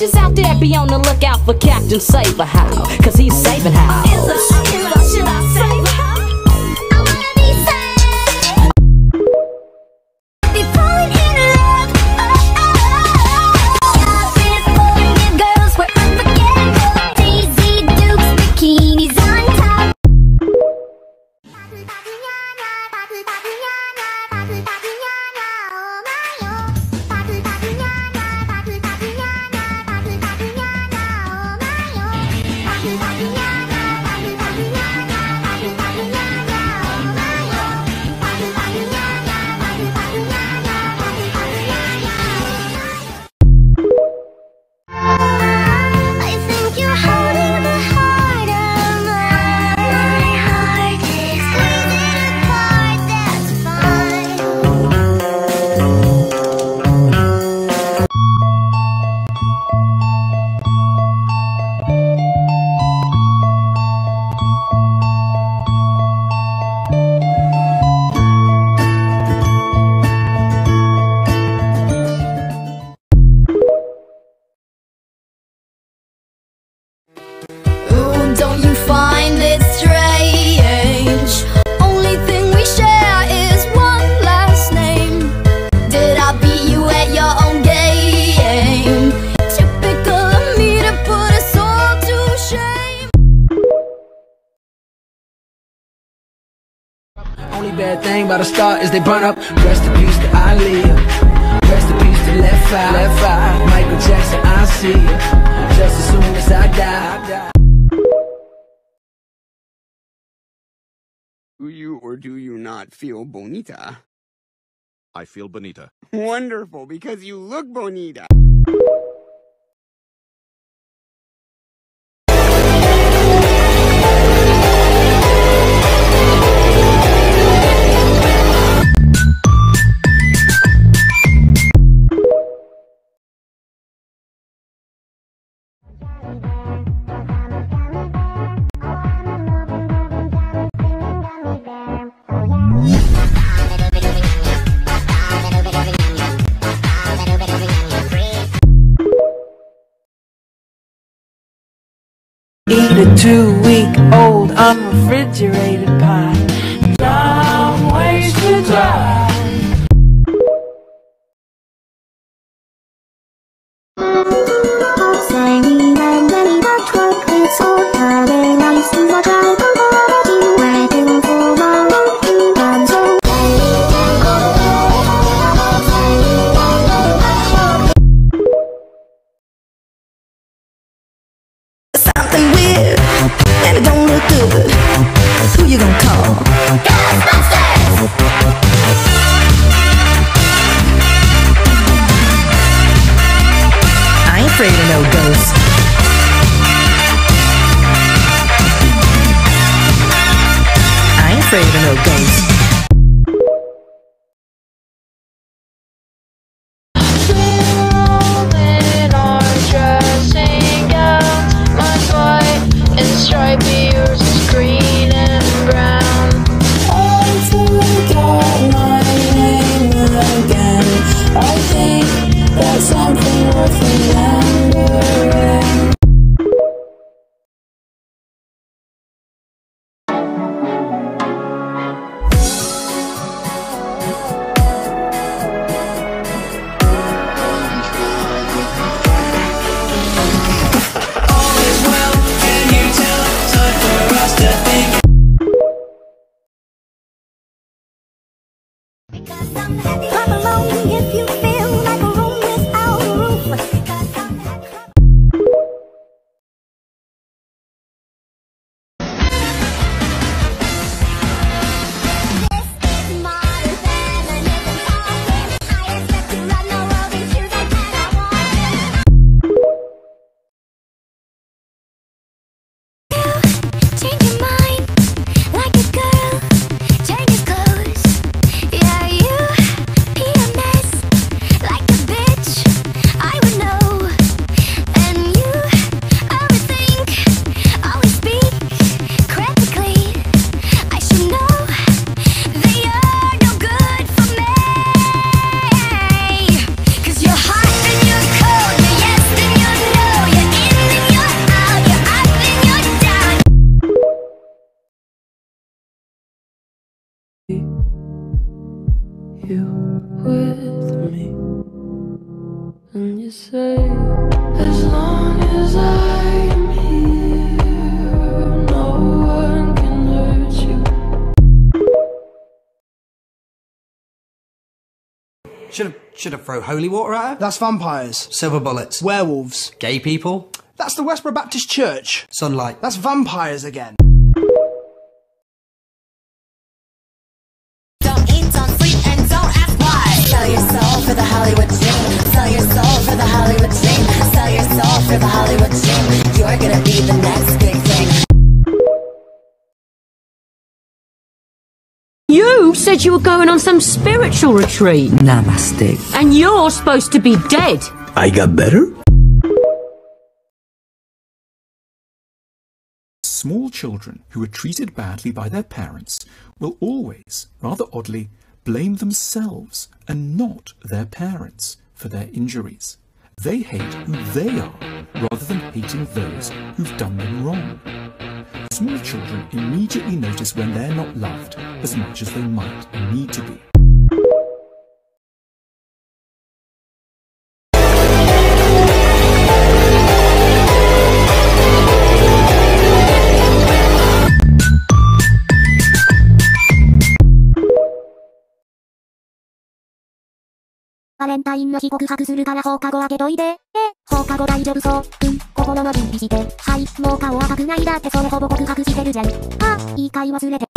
bitches out there be on the lookout for Captain Saber How, cause he's saving how. Should I save how? I wanna be saved. Be falling in love. This boy with girls were unforgettable. Daisy Dukes, bikinis on top. Don't you find it strange? Only thing we share is one last name. Did I beat you at your own game? Typical of me to put us all to shame. Only bad thing about a star is they burn up. Rest in peace to Ali. Rest in peace to Left Eye. Michael Jackson, I see you. Just as soon as I die. Do you or do you not feel bonita? I feel bonita. Wonderful, because you look bonita. Eat a 2-week-old unrefrigerated pie. Dumb ways to die. Something weird, and it don't look good. Who you gonna call? Ghostbusters! I ain't afraid of no ghosts. I ain't afraid of no ghosts. Stripey, yours is green and brown. I forgot my name again. I think that's something worth remembering. say, as long as I'm here, no one can hurt you. Should have thrown holy water at her? That's vampires. Silver bullets. Werewolves. Gay people? That's the Westboro Baptist Church. Sunlight. That's vampires again. Don't eat, don't sleep, and don't ask why. Sell your soul for the Hollywood dream. Sell your soul for the Hollywood dream. Sell your soul for the Hollywood dream. You're gonna be the next big thing. You said you were going on some spiritual retreat. Namaste. And you're supposed to be dead. I got better? Small children who are treated badly by their parents will always, rather oddly, blame themselves and not their parents for their injuries. They hate who they are rather than hating those who've done them wrong. Small children immediately notice when they're not loved as much as they might and need to be. バレンタインの日告白するから放課後開けといて。放課後大丈夫そう。心の準備して。はい、もう顔赤くないだってそれほぼ告白してるじゃん。あ、いい回忘れて。